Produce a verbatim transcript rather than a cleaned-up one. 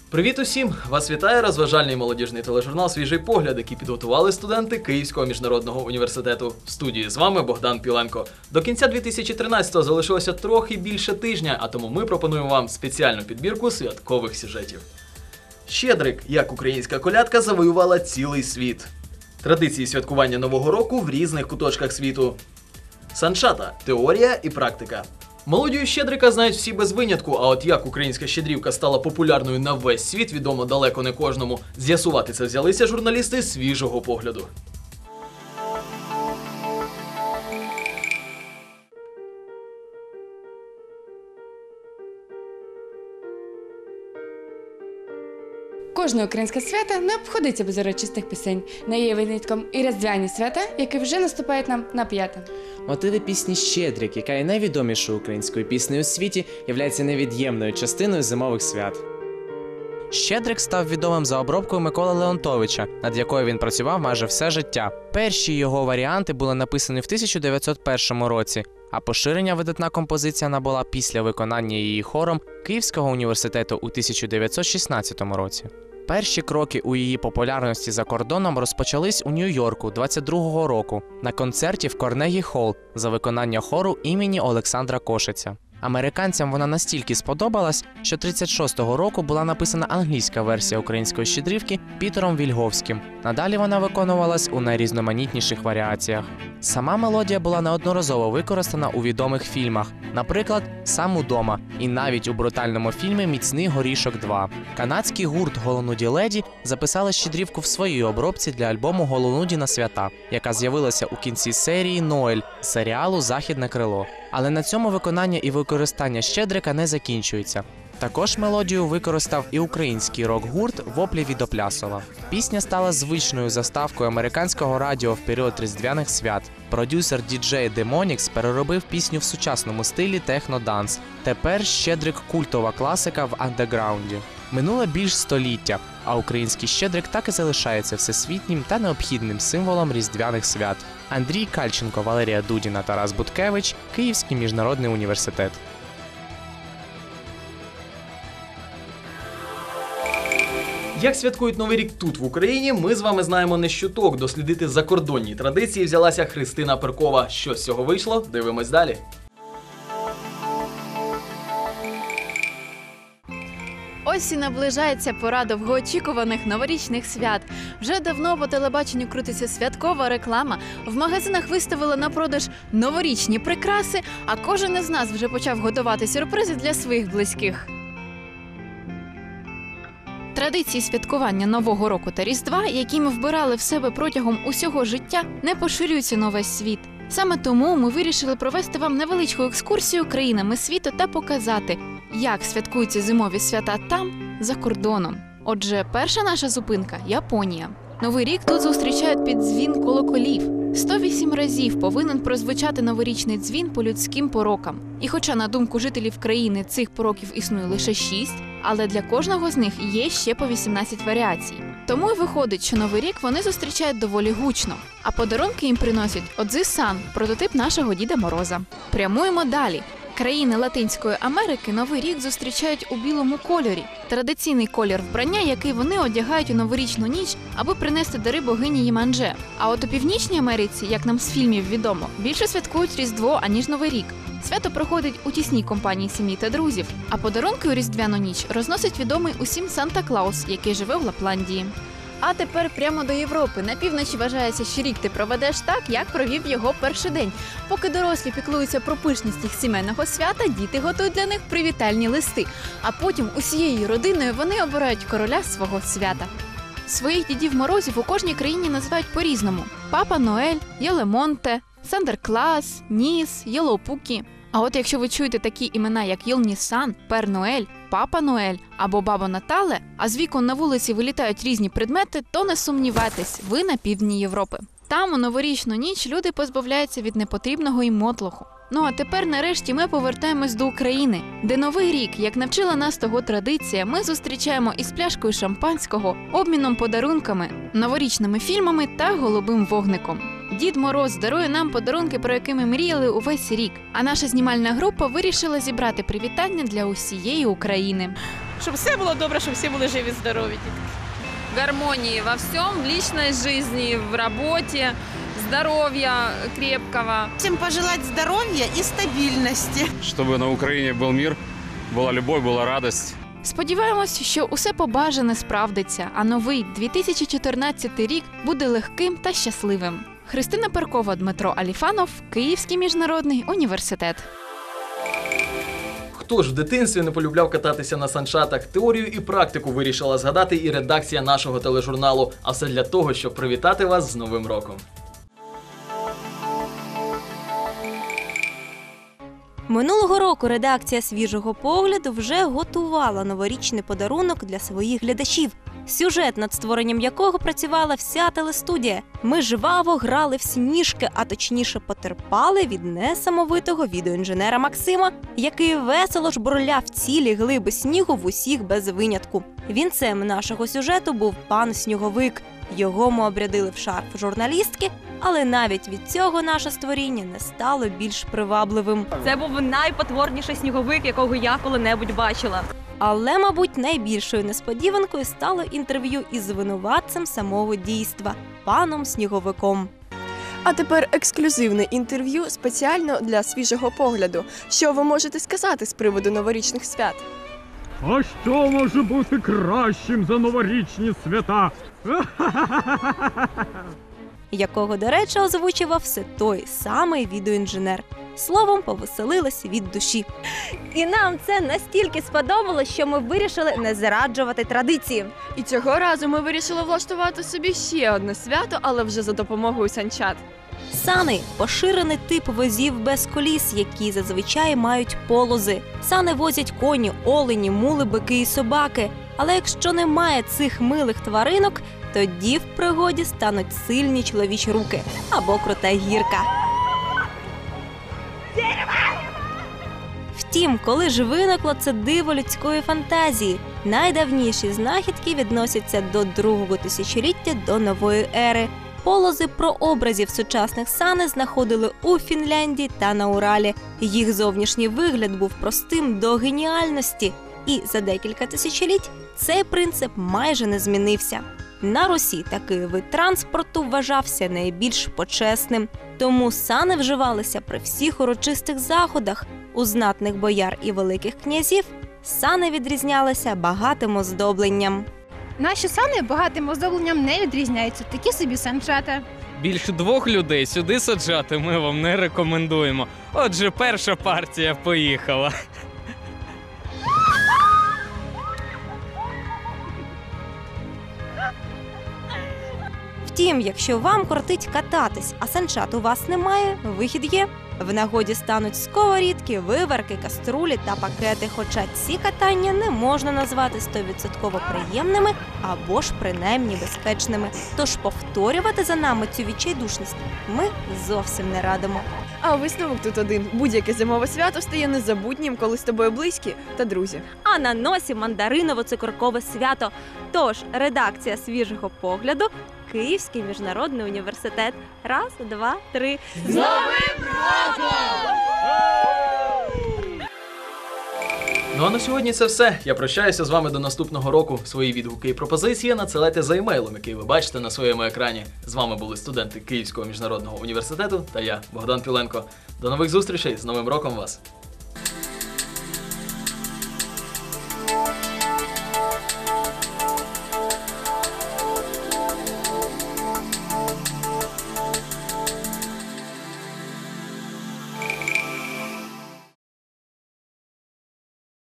Привіт усім! Вас вітає розважальний молодіжний тележурнал «Свіжий погляд», який підготували студенти Київського міжнародного університету. В студії з вами Богдан Піленко. До кінця дві тисячі тринадцятого залишилося трохи більше тижня, а тому ми пропонуємо вам спеціальну підбірку святкових сюжетів. Щедрик, як українська колядка завоювала цілий світ. Традиції святкування Нового року в різних куточках світу. Саншата – теорія і практика. Мелодію Щедрика знають всі без винятку, а от як українська щедрівка стала популярною на весь світ, відомо далеко не кожному. З'ясувати це взялися журналісти «Свіжого погляду». Кожне українське свято не обходиться без урочистих пісень. Не є винятком і різдвяні свята, які вже наступають нам на п'яте. Мотиви пісні «Щедрик», яка є найвідомішою українською піснею у світі, є невід'ємною частиною зимових свят. Щедрик став відомим за обробкою Миколи Леонтовича, над якою він працював майже все життя. Перші його варіанти були написані в тисяча дев'ятсот першому році, а поширення видатна композиція набула після виконання її хором Київського університету у тисяча дев'ятсот шістнадцятому році. Перші кроки у її популярності за кордоном розпочались у Нью-Йорку двадцять другого року на концерті в Карнегі Холл за виконання хору імені Олександра Кошиця. Американцям вона настільки сподобалась, що тридцять шостого року була написана англійська версія української щедрівки Пітером Вільговським. Надалі вона виконувалась у найрізноманітніших варіаціях. Сама мелодія була неодноразово використана у відомих фільмах, наприклад, «Сам удома» і навіть у брутальному фільмі «Міцний горішок два». Канадський гурт «Голонуді леді» записали щедрівку в своїй обробці для альбому «Голонуді на свята», яка з'явилася у кінці серії «Ноель» серіалу «Західне крило». Але на цьому виконання і використання Щедрика не закінчується. Також мелодію використав і український рок-гурт «Воплі від Оплясова». Пісня стала звичною заставкою американського радіо в період різдвяних свят. Продюсер діджей Демонікс переробив пісню в сучасному стилі техно-данс. Тепер Щедрик – культова класика в андеграунді. Минуло більш століття, а український Щедрик так і залишається всесвітнім та необхідним символом різдвяних свят. Андрій Кальченко, Валерія Дудіна, Тарас Буткевич, Київський міжнародний університет. Як святкують Новий рік тут, в Україні, ми з вами знаємо не щуток. Дослідити закордонні традиції взялася Христина Перкова. Що з цього вийшло? Дивимось далі. Ось і наближається пора довгоочікуваних новорічних свят. Вже давно по телебаченню крутиться святкова реклама, в магазинах виставили на продаж новорічні прикраси, а кожен із нас вже почав готувати сюрпризи для своїх близьких. Традиції святкування Нового року та Різдва, які ми вбирали в себе протягом усього життя, не поширюються на весь світ. Саме тому ми вирішили провести вам невеличку екскурсію країнами світу та показати, як святкуються зимові свята там, за кордоном. Отже, перша наша зупинка – Японія. Новий рік тут зустрічають під дзвін колоколів. сто вісім разів повинен прозвучати новорічний дзвін по людським порокам. І хоча, на думку жителів країни, цих пороків існує лише шість, але для кожного з них є ще по вісімнадцять варіацій. Тому й виходить, що Новий рік вони зустрічають доволі гучно. А подарунки їм приносять Одзи-сан, прототип нашого Діда Мороза. Прямуємо далі. Країни Латинської Америки Новий рік зустрічають у білому кольорі. Традиційний колір вбрання, який вони одягають у новорічну ніч, аби принести дари богині Ємандже. А от у Північній Америці, як нам з фільмів відомо, більше святкують Різдво, аніж Новий рік. Свято проходить у тісній компанії сім'ї та друзів, а подарунки у Різдвяну ніч розносить відомий усім Санта-Клаус, який живе в Лапландії. А тепер прямо до Європи. На півночі вважається, що рік ти проведеш так, як провів його перший день. Поки дорослі піклуються про пишність їх сімейного свята, діти готують для них привітальні листи. А потім усією родиною вони обирають короля свого свята. Своїх Дідів Морозів у кожній країні називають по-різному. Папа Ноель, Йолемонте, Сандерклас, Ніс, Йолопукі. А от якщо ви чуєте такі імена, як Йолнісан, Пер Ноель, Папа Ноель або Баба Натале, а з вікон на вулиці вилітають різні предмети, то не сумнівайтесь, ви на півдні Європи. Там у новорічну ніч люди позбавляються від непотрібного і мотлоху. Ну а тепер нарешті ми повертаємось до України, де Новий рік, як навчила нас того традиція, ми зустрічаємо із пляшкою шампанського, обміном подарунками, новорічними фільмами та голубим вогником. Дід Мороз дарує нам подарунки, про які ми мріяли увесь рік, а наша знімальна група вирішила зібрати привітання для усієї України. Щоб все було добре, щоб всі були живі, здорові. Гармонии во всем, в личной жизни, в работе, здоровья крепкого. Всім пожелати здоров'я і стабільності. Чтобы на Украине был мир, была любовь, была радость. Сподіваємось, що усе побажане справдиться, а новий дві тисячі чотирнадцятий рік буде легким та щасливим. Христина Перкова, Дмитро Аліфанов, Київський міжнародний університет. Хто ж в дитинстві не полюбляв кататися на санчатах? Теорію і практику вирішила згадати і редакція нашого тележурналу. А все для того, щоб привітати вас з Новим роком. Минулого року редакція «Свіжого погляду» вже готувала новорічний подарунок для своїх глядачів. Сюжет, над створенням якого працювала вся телестудія. Ми жваво грали в сніжки, а точніше потерпали від несамовитого відеоінженера Максима, який весело жбурляв цілі глиби снігу в усіх без винятку. Вінцем нашого сюжету був пан Сніговик. Його ми обрядили в шарф журналістки, але навіть від цього наше створіння не стало більш привабливим. Це був найпотворніший сніговик, якого я коли-небудь бачила. Але, мабуть, найбільшою несподіванкою стало інтерв'ю із винуватцем самого дійства – паном Сніговиком. А тепер ексклюзивне інтерв'ю спеціально для «Свіжого погляду». Що ви можете сказати з приводу новорічних свят? А що може бути кращим за новорічні свята? Якого, до речі, озвучував все той самий відеоінженер. Словом, повеселились від душі. І нам це настільки сподобалось, що ми вирішили не зраджувати традиції. І цього разу ми вирішили влаштувати собі ще одне свято, але вже за допомогою санчат. Сани – поширений тип возів без коліс, які зазвичай мають полози. Сани возять коні, олені, мули, бики і собаки. Але якщо немає цих милих тваринок, тоді в пригоді стануть сильні чоловічі руки або крута гірка. Втім, коли ж виникло це диво людської фантазії, найдавніші знахідки відносяться до другого тисячоліття до нової ери. Полози прообразів сучасних сани знаходили у Фінляндії та на Уралі. Їх зовнішній вигляд був простим до геніальності. І за декілька тисячоліть цей принцип майже не змінився. На Русі такий вид транспорту вважався найбільш почесним. Тому сани вживалися при всіх урочистих заходах. У знатних бояр і великих князів сани відрізнялися багатим оздобленням. Наші сани багатим оздобленням не відрізняються, такі собі санчата. Більше двох людей сюди саджати ми вам не рекомендуємо. Отже, перша партія поїхала. Втім, якщо вам кортить кататись, а санчат у вас немає, вихід є. В нагоді стануть сковорідки, виварки, каструлі та пакети, хоча ці катання не можна назвати сто відсотків приємними або ж принаймні безпечними. Тож повторювати за нами цю відчайдушність ми зовсім не радимо. А висновок тут один. Будь-яке зимове свято стає незабутнім, коли з тобою близькі та друзі. А на носі мандариново-цукоркове свято. Тож, редакція «Свіжого погляду», Київський міжнародний університет. Раз, два, три. З Новим роком! Ну а на сьогодні це все. Я прощаюся з вами до наступного року. Свої відгуки і пропозиції надсилайте за емейлом, який ви бачите на своєму екрані. З вами були студенти Київського міжнародного університету та я, Богдан Піленко. До нових зустрічей, з Новим роком вас!